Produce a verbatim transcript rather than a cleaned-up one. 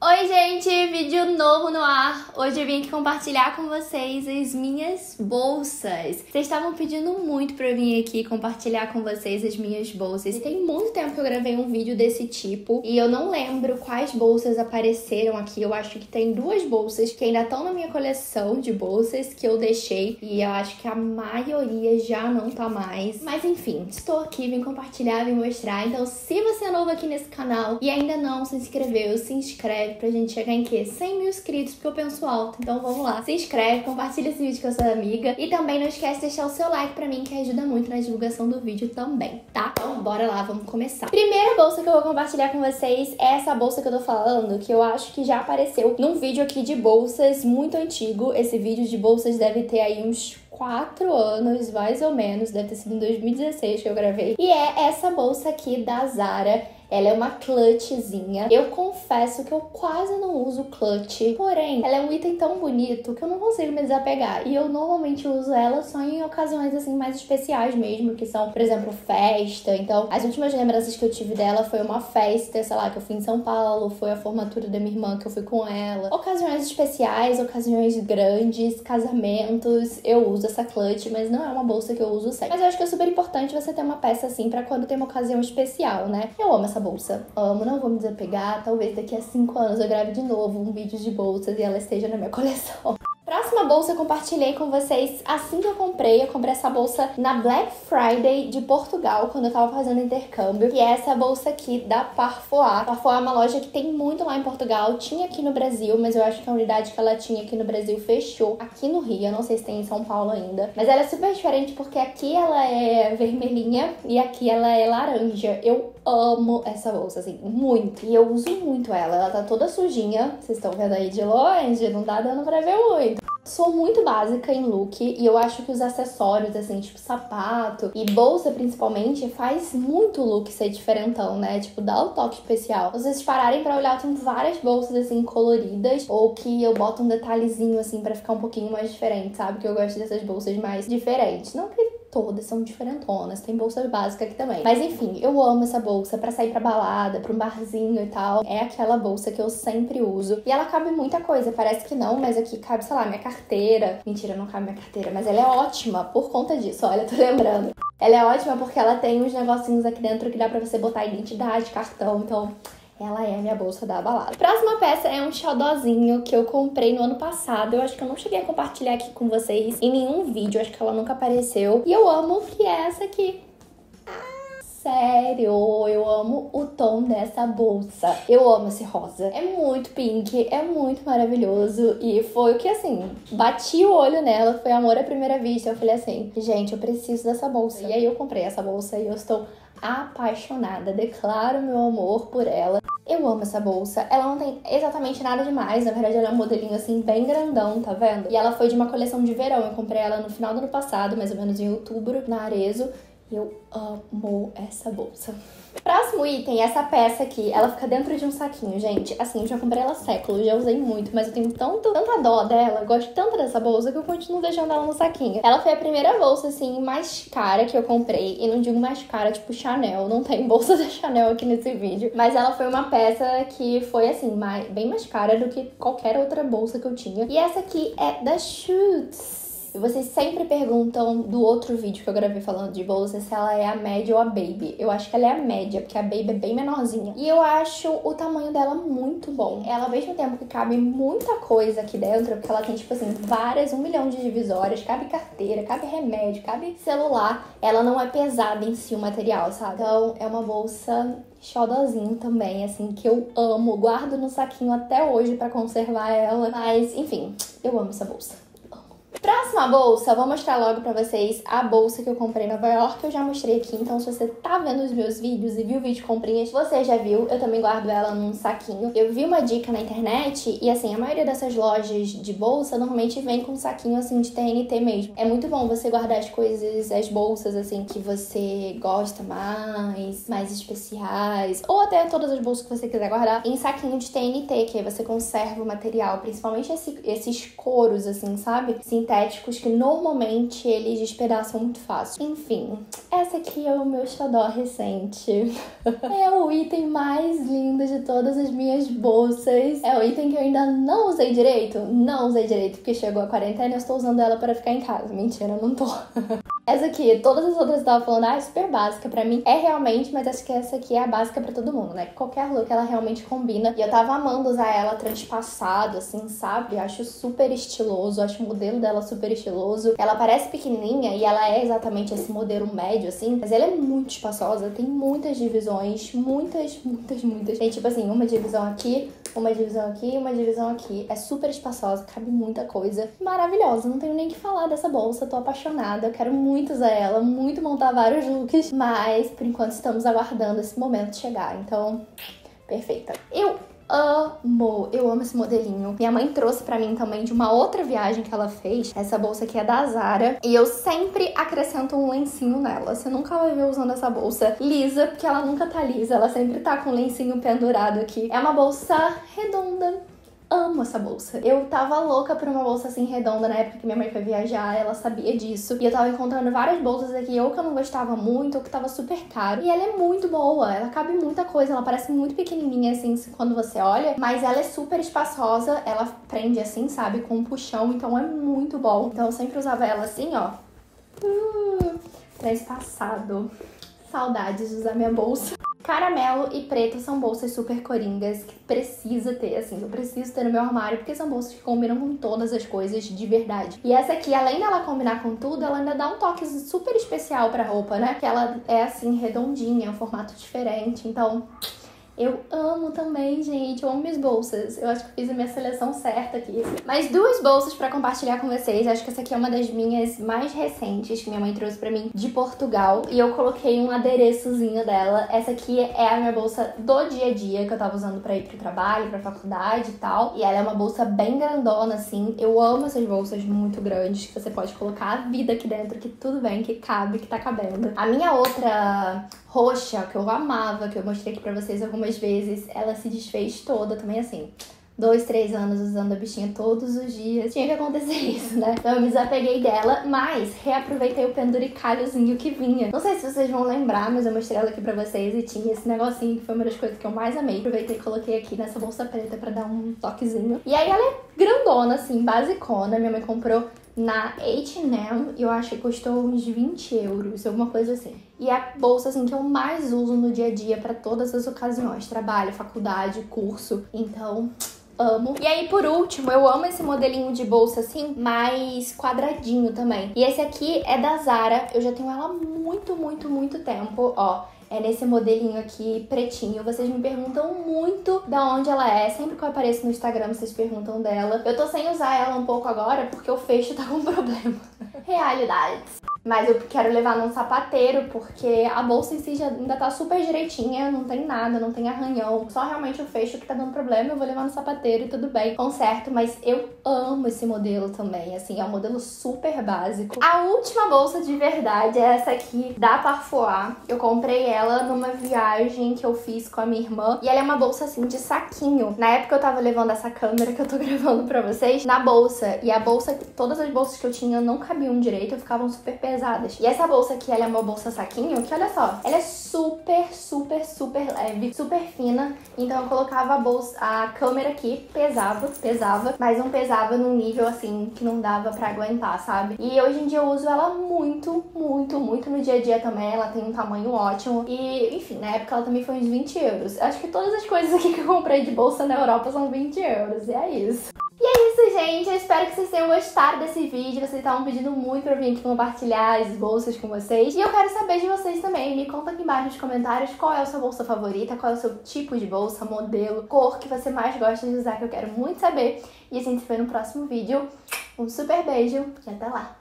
Oi gente, vídeo novo no ar. Hoje eu vim aqui compartilhar com vocês as minhas bolsas. Vocês estavam pedindo muito pra eu vir aqui compartilhar com vocês as minhas bolsas. E tem muito tempo que eu gravei um vídeo desse tipo e eu não lembro quais bolsas apareceram aqui. Eu acho que tem duas bolsas que ainda estão na minha coleção de bolsas que eu deixei e eu acho que a maioria já não tá mais. Mas enfim, estou aqui, vim compartilhar, vim mostrar. Então se você é novo aqui nesse canal e ainda não se inscreveu, se inscreve pra gente chegar em quê? cem mil inscritos, porque eu penso alto. Então vamos lá. Se inscreve, compartilha esse vídeo com a sua amiga. E também não esquece de deixar o seu like pra mim, que ajuda muito na divulgação do vídeo também, tá? Então bora lá, vamos começar. Primeira bolsa que eu vou compartilhar com vocês é essa bolsa que eu tô falando, que eu acho que já apareceu num vídeo aqui de bolsas muito antigo. Esse vídeo de bolsas deve ter aí uns quatro anos, mais ou menos. Deve ter sido em dois mil e dezesseis que eu gravei. E é essa bolsa aqui da Zara. Ela é uma clutchzinha. Eu confesso que eu quase não uso clutch, porém, ela é um item tão bonito que eu não consigo me desapegar. E eu normalmente uso ela só em ocasiões, assim, mais especiais mesmo, que são, por exemplo, festa. Então, as últimas lembranças que eu tive dela foi uma festa, sei lá, que eu fui em São Paulo, foi a formatura da minha irmã que eu fui com ela. Ocasiões especiais, ocasiões grandes, casamentos, eu uso essa clutch, mas não é uma bolsa que eu uso sempre. Mas eu acho que é super importante você ter uma peça assim pra quando tem uma ocasião especial, né? Eu amo essa bolsa, amo, não vou me desapegar. Talvez daqui a cinco anos eu grave de novo um vídeo de bolsas e ela esteja na minha coleção. Próxima bolsa eu compartilhei com vocês assim que eu comprei. Eu comprei essa bolsa na Black Friday de Portugal, quando eu tava fazendo intercâmbio. E é essa bolsa aqui da Parfois. Parfois é uma loja que tem muito lá em Portugal. Tinha aqui no Brasil, mas eu acho que a unidade que ela tinha aqui no Brasil fechou aqui no Rio. Eu não sei se tem em São Paulo ainda. Mas ela é super diferente porque aqui ela é vermelhinha e aqui ela é laranja. Eu amo essa bolsa, assim, muito. E eu uso muito ela. Ela tá toda sujinha. Vocês estão vendo aí de longe, não tá dando pra ver muito. Sou muito básica em look e eu acho que os acessórios, assim, tipo sapato e bolsa principalmente, faz muito o look ser diferentão, né? Tipo, dá o toque especial. Se vocês pararem pra olhar, tem várias bolsas, assim, coloridas ou que eu boto um detalhezinho, assim, pra ficar um pouquinho mais diferente, sabe? Que eu gosto dessas bolsas mais diferentes. Não que todas são diferentonas, tem bolsas básicas aqui também. Mas enfim, eu amo essa bolsa pra sair pra balada, pra um barzinho e tal. É aquela bolsa que eu sempre uso. E ela cabe muita coisa, parece que não, mas aqui cabe, sei lá, minha carteira. Mentira, não cabe minha carteira, mas ela é ótima por conta disso, olha, tô lembrando. Ela é ótima porque ela tem uns negocinhos aqui dentro que dá pra você botar identidade, cartão, então ela é a minha bolsa da balada. Próxima peça é um xodózinho que eu comprei no ano passado. Eu acho que eu não cheguei a compartilhar aqui com vocês em nenhum vídeo. Acho que ela nunca apareceu. E eu amo que é essa aqui. Ah, sério, eu amo o tom dessa bolsa. Eu amo esse rosa. É muito pink, é muito maravilhoso. E foi o que, assim, bati o olho nela. Foi amor à primeira vista. Eu falei assim, gente, eu preciso dessa bolsa. E aí eu comprei essa bolsa e eu estou apaixonada. Declaro meu amor por ela. Eu amo essa bolsa. Ela não tem exatamente nada demais. Na verdade, ela é um modelinho assim, bem grandão, tá vendo? E ela foi de uma coleção de verão. Eu comprei ela no final do ano passado, mais ou menos em outubro, na Arezzo. E eu amo essa bolsa. Próximo item, essa peça aqui, ela fica dentro de um saquinho, gente. Assim, eu já comprei ela há séculos, já usei muito, mas eu tenho tanto, tanta dó dela, gosto tanto dessa bolsa que eu continuo deixando ela no saquinho. Ela foi a primeira bolsa, assim, mais cara que eu comprei. E não digo mais cara, tipo Chanel, não tem bolsa da Chanel aqui nesse vídeo. Mas ela foi uma peça que foi, assim, mais, bem mais cara do que qualquer outra bolsa que eu tinha. E essa aqui é da Schutz. E vocês sempre perguntam do outro vídeo que eu gravei falando de bolsa se ela é a média ou a baby. Eu acho que ela é a média, porque a baby é bem menorzinha. E eu acho o tamanho dela muito bom. Ela, ao mesmo tempo que cabe muita coisa aqui dentro, porque ela tem, tipo assim, várias, um milhão de divisórias, cabe carteira, cabe remédio, cabe celular. Ela não é pesada em si o material, sabe? Então, é uma bolsa xodózinho também, assim, que eu amo. Guardo no saquinho até hoje pra conservar ela. Mas, enfim, eu amo essa bolsa. Próxima bolsa, vou mostrar logo pra vocês a bolsa que eu comprei em Nova York, que eu já mostrei aqui. Então, se você tá vendo os meus vídeos e viu o vídeo de comprinhas, você já viu. Eu também guardo ela num saquinho. Eu vi uma dica na internet e, assim, a maioria dessas lojas de bolsa normalmente vem com um saquinho, assim, de T N T mesmo. É muito bom você guardar as coisas, as bolsas, assim, que você gosta mais, mais especiais, ou até todas as bolsas que você quiser guardar, em saquinho de T N T, que aí você conserva o material, principalmente esse, esses couros, assim, sabe? Sintéticos. sintéticos que normalmente eles despedaçam muito fácil. Enfim, essa aqui é o meu xodó recente. É o item mais lindo de todas as minhas bolsas. É o item que eu ainda não usei direito. Não usei direito porque chegou a quarentena e eu estou usando ela para ficar em casa. Mentira, eu não tô. Essa aqui, todas as outras eu tava falando, ah, é super básica pra mim. É realmente, mas acho que essa aqui é a básica pra todo mundo, né? Qualquer look ela realmente combina. E eu tava amando usar ela transpassado, assim, sabe? Acho super estiloso, acho o modelo dela super estiloso. Ela parece pequenininha e ela é exatamente esse modelo médio, assim. Mas ela é muito espaçosa, tem muitas divisões, muitas, muitas, muitas. Tem tipo assim, uma divisão aqui, uma divisão aqui, uma divisão aqui. É super espaçosa, cabe muita coisa. Maravilhosa, não tenho nem o que falar dessa bolsa, tô apaixonada. Eu quero muito usar ela, muito montar vários looks, mas por enquanto estamos aguardando esse momento chegar, então, perfeita. Eu amo, eu amo esse modelinho. Minha mãe trouxe pra mim também de uma outra viagem que ela fez. Essa bolsa aqui é da Zara e eu sempre acrescento um lencinho nela. Você nunca vai ver usando essa bolsa lisa, porque ela nunca tá lisa, ela sempre tá com um lencinho pendurado aqui. É uma bolsa redonda. Amo essa bolsa. Eu tava louca por uma bolsa assim redonda na época que minha mãe foi viajar, ela sabia disso. E eu tava encontrando várias bolsas aqui, ou que eu não gostava muito, ou que tava super caro. E ela é muito boa, ela cabe muita coisa, ela parece muito pequenininha assim quando você olha, mas ela é super espaçosa, ela prende assim, sabe, com um puxão, então é muito bom. Então eu sempre usava ela assim, ó. Uh, transpassado. Saudades de usar minha bolsa. Caramelo e preto são bolsas super coringas que precisa ter, assim, eu preciso ter no meu armário porque são bolsas que combinam com todas as coisas de verdade. E essa aqui, além dela combinar com tudo, ela ainda dá um toque super especial pra roupa, né? Que ela é assim, redondinha, um formato diferente, então... Eu amo também, gente. Eu amo minhas bolsas. Eu acho que fiz a minha seleção certa aqui. Mais duas bolsas pra compartilhar com vocês. Acho que essa aqui é uma das minhas mais recentes que minha mãe trouxe pra mim de Portugal. E eu coloquei um adereçozinho dela. Essa aqui é a minha bolsa do dia a dia que eu tava usando pra ir pro trabalho, pra faculdade e tal. E ela é uma bolsa bem grandona, assim. Eu amo essas bolsas muito grandes que você pode colocar a vida aqui dentro, que tudo bem, que cabe, que tá cabendo. A minha outra... roxa, que eu amava, que eu mostrei aqui pra vocês algumas vezes, ela se desfez toda também assim. Dois, três anos usando a bichinha todos os dias. Tinha que acontecer isso, né? Então eu me desapeguei dela, mas reaproveitei o penduricalhozinho que vinha. Não sei se vocês vão lembrar, mas eu mostrei ela aqui pra vocês e tinha esse negocinho que foi uma das coisas que eu mais amei. Aproveitei e coloquei aqui nessa bolsa preta pra dar um toquezinho. E aí ela é grandona, assim, basicona. Minha mãe comprou na H and M, eu acho que custou uns vinte euros, alguma coisa assim. E é a bolsa, assim, que eu mais uso no dia a dia pra todas as ocasiões. Trabalho, faculdade, curso. Então... amo. E aí, por último, eu amo esse modelinho de bolsa, assim, mais quadradinho também. E esse aqui é da Zara. Eu já tenho ela há muito, muito, muito tempo, ó. É nesse modelinho aqui, pretinho. Vocês me perguntam muito da onde ela é. Sempre que eu apareço no Instagram, vocês perguntam dela. Eu tô sem usar ela um pouco agora, porque o fecho tá com problema. Realidades. Mas eu quero levar num sapateiro, porque a bolsa em si já ainda tá super direitinha, não tem nada, não tem arranhão. Só realmente o fecho que tá dando problema, eu vou levar no sapateiro e tudo bem, conserto. Mas eu amo esse modelo também, assim, é um modelo super básico. A última bolsa de verdade é essa aqui, da Parfois. Eu comprei ela numa viagem que eu fiz com a minha irmã. E ela é uma bolsa, assim, de saquinho. Na época eu tava levando essa câmera que eu tô gravando pra vocês na bolsa. E a bolsa, todas as bolsas que eu tinha não cabiam direito, ficavam super pesadas. Pesadas. E essa bolsa aqui, ela é uma bolsa saquinho, que olha só, ela é super, super, super leve, super fina. Então eu colocava a bolsa, a câmera aqui, pesava, pesava, mas não pesava num nível assim que não dava pra aguentar, sabe? E hoje em dia eu uso ela muito, muito, muito no dia a dia também. Ela tem um tamanho ótimo. E, enfim, na época ela também foi uns vinte euros. Acho que todas as coisas aqui que eu comprei de bolsa na Europa são vinte euros. E é isso. E é isso, gente. Eu espero que vocês tenham gostado desse vídeo. Vocês estavam pedindo muito pra eu vir aqui compartilhar as bolsas com vocês. E eu quero saber de vocês também. Me conta aqui embaixo nos comentários qual é a sua bolsa favorita, qual é o seu tipo de bolsa, modelo, cor que você mais gosta de usar, que eu quero muito saber. E a gente se vê no próximo vídeo. Um super beijo e até lá!